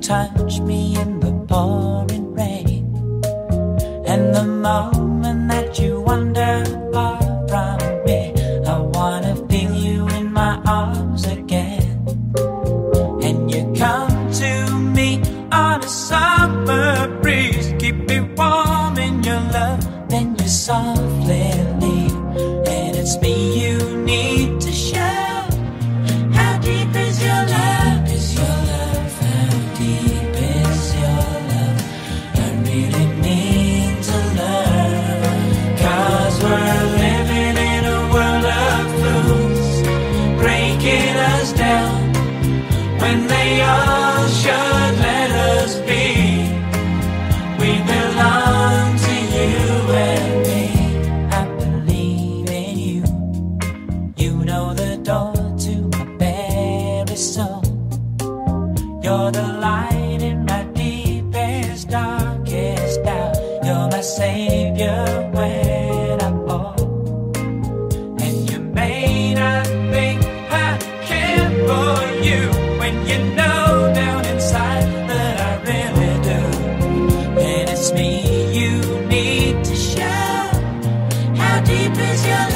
touch me in the pouring rain, and the moment that you wander far from me, I wanna feel you in my arms again. And you come to me on a summer breeze, keep me warm in your love, then you softly leave. And it's me you need to show. How deep is your love? Is your love? How deep is your love? I really need to learn. 'Cause we're living in a world of fools, breaking us down when they all should let us be. We belong to you and me. I believe in you. You know the door to my very soul. You're the light in my deepest, darkest doubt. You're my savior when I fall. And you may not think I care for you, when you know down inside that I really do. And it's me you need to show. How deep is your love?